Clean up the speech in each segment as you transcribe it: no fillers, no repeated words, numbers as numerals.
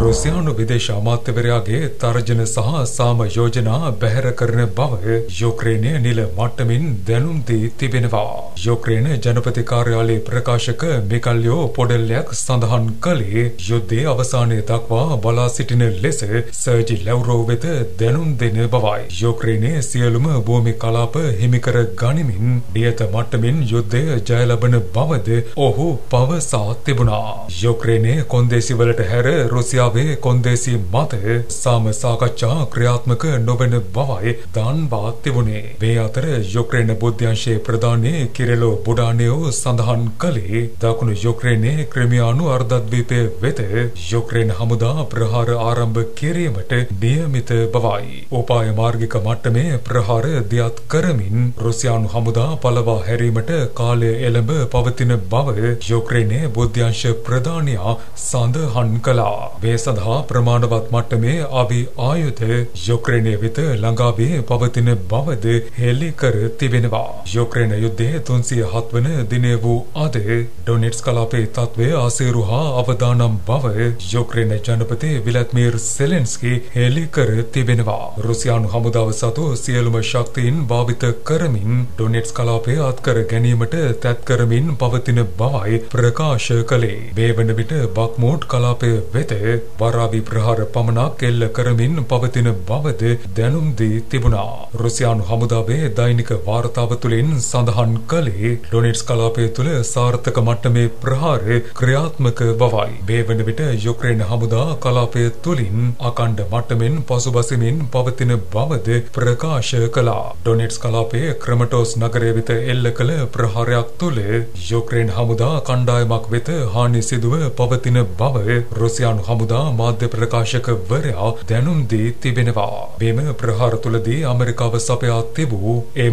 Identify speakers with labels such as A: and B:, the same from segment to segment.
A: රුසියානු විදේශ අමාත්‍යවරයාගේ තර්ජන සහ සාම යෝජනා බැහැර කරන බව යුක්‍රේනය නිල මට්ටමින් දැනුම් දී තිබෙනවා. යුක්‍රේන ජනපති කාර්යාලයේ ප්‍රකාශක මිකල්යෝ පොඩෙල්ලයක් සඳහන් කළේ යුද්ධයේ අවසානයේ දක්වා බලා සිටින ලෙස සර්ජි ලැව්රෝව් වෙත දැනුම් දෙන බවයි. යුක්‍රේනයේ සියලුම භූමි කලාප හිමිකර ගනිමින් නියත මට්ටමින් යුද්ධය ජය ලබන බවද ඔහු පවසා තිබුණා. යුක්‍රේනයේ කොන්දේසිවලට හැර රුසියාවේ කොන්දේසි මත සාම සාකච්ඡා ක්‍රියාත්මක නොවන බවයි දන්වා තිබුණේ. මේ අතර යුක්‍රේන බුද්ධ්‍යංශයේ ප්‍රධානී කිරිලෝ බුඩානේව් සඳහන් කළේ දකුණු යුක්‍රේනයේ ක්‍රිමියානු අර්ධද්වීපය වෙත යුක්‍රේන හමුදා ප්‍රහාර ආරම්භ කිරීමට නියමිත බවයි. උපාය මාර්ගික මට්ටමේ ප්‍රහාර දියත් කරමින් රුසියානු හමුදා පළවා හැරීමට කාලය එළඹ පවතින බව යුක්‍රේනයේ බුද්ධ්‍යංශ ප්‍රධානියා සඳහන් කළා. මේ සඳහා ප්‍රමාණවත් මට්ටමේ අවි ආයුධ යුක්‍රේනය වෙත ළඟා වී පවතින බවද හෙළි කර තිබෙනවා. යුක්‍රේන යුද්ධයේ 307 වන දිනය වූ අද ඩොනෙට්ස් කලාපයේ තත්ත්වය අසීරු හා අවදානම් බව යුක්‍රේන ජනපති විලැඩ්මීර් සෙලෙන්ස්කි හෙළි කර තිබෙනවා. රුසියානු හමුදාව සතු සියලුම ශක්තියින් භාවිත කරමින් ඩොනෙට්ස් කලාපය අත්කර ගැනීමට තැත් කරමින් පවතින බවයි ප්‍රකාශ කළේ. මේ වන විට බක්මූට් කලාපය වෙත වරාවි ප්‍රහාර පමණක් එල්ල කරමින් පවතින බවද දැනුම් දී තිබුණා. රුසියානු හමුදාවේ දෛනික වාර්තාව තුළින් සඳහන් කළේ ඩොනෙට්ස් කලාපය තුළ සාර්ථක මට්ටමේ ප්‍රහාර ක්‍රියාත්මක බවයි. මේ වන විට යුක්‍රේන හමුදා කලාපය තුළින් අකණ්ඩ මට්ටමින් පසුබසිමින් පවතින බවද ප්‍රකාශ කළා. ඩොනෙට්ස් කලාපයේ ක්‍රමටෝස් නගරය වෙත එල්ල කළ ප්‍රහාරයක් තුළ යුක්‍රේන හමුදා කණ්ඩායමක් වෙත හානි සිදුව පවතින බව රුසියානු හමුදා මාධ්‍ය ප්‍රකාශකවරයා දැනුම් දී තිබෙනවා. මෙම ප්‍රහාර තුළදී ඇමරිකාව සපයා තිබූ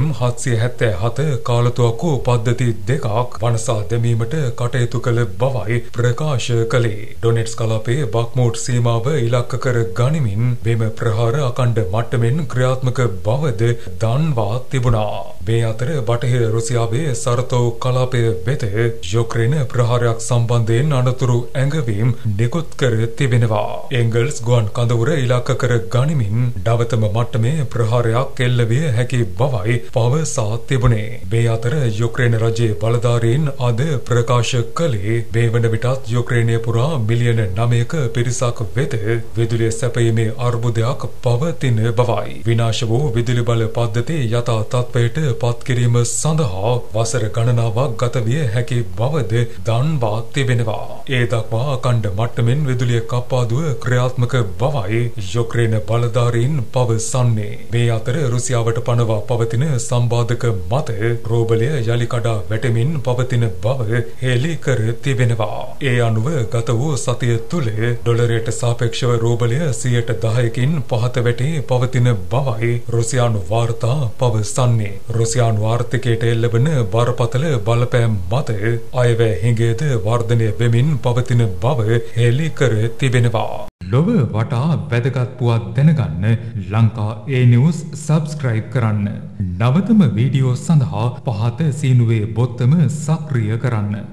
A: M777 කාලතුවක්කු පද්ධති දෙකක් වනසා දැමීමට කටයුතු කළ බවයි ප්‍රකාශ කළේ. ඩොනෙට්ස් කලාපයේ බක්මූට් සීමාව ඉලක්ක කර ගනිමින් මෙම ප්‍රහාර අකණ්ඩ මට්ටමින් ක්‍රියාත්මක බවද දන්වා තිබුණා. මේ අතර බටහිර රුසියාවේ සරතෝව් කලාපය වෙත යුක්‍රේන ප්‍රහාරයක් සම්බන්ධයෙන් අනතුරු ඇඟවීම් නිකුත් කර තිබෙනවා. එංගල්ස් ගුවන් කඳවුර ඉලක්ක කර ගනිමින් නවතම මට්ටමේ ප්‍රහාරයක් එල්ල විය හැකි බවයි පවසා තිබුණේ. මේ අතර යුක්‍රේන රජයේ බලධාරීන් අද ප්‍රකාශ කළේ මේ වන විටත් යුක්‍රේනය පුරා මිලියන 9ක පිරිසක් වෙත විදුලිය සැපයීමේ අර්බුදයක් පවතින බවයි. විනාශ වූ විදුලි බල පද්ධති යථා තත්ත්වයට පත් කිරීම සඳහා වසර ගණනාවක් ගත විය හැකි බවද දන්වා තිබෙනවා. ඒ දක්වා අකණ්ඩ මට්ටමින් විදුලිය කප්පාදුව ක්‍රියාත්මක බවයි යුක්‍රේන බලධාරීන් පවසන්නේ. මේ අතර රුසියාවට පනවා පවතින සම්බාධක මත රූබලය යලි කඩා වැටෙමින් පවතින බව හෙළි කර තිබෙනවා. ඒ අනුව ගත වූ සතිය තුළ ඩොලරයට සාපේක්ෂව රූබලය 10%කින් පහත වැටී පවතින බවයි රුසියානු වාර්තා පවසන්නේ. රුසියානු ආර්ථිකයට එල්ලවන බරපතල බලපෑම් මත අයවැය හිඟයද වර්ධනය වෙමින් පවතින බව හෙළි කර තිබෙනවා. ලොව වටා වැදගත් පුවත් දැනගන්න ලංකා A-News සබ්ස්ක්‍රයිබ් කරන්න. නවතම වීඩියෝ සඳහා පහත සීනුවේ බොත්තම සක්‍රිය කරන්න.